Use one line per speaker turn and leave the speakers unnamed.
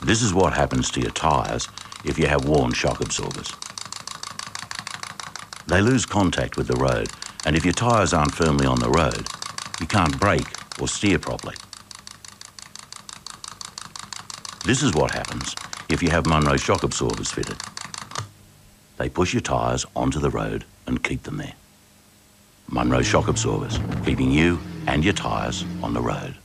This is what happens to your tyres if you have worn shock absorbers. They lose contact with the road, and if your tyres aren't firmly on the road, you can't brake or steer properly. This is what happens if you have Monroe shock absorbers fitted. They push your tyres onto the road and keep them there. Monroe shock absorbers, keeping you and your tyres on the road.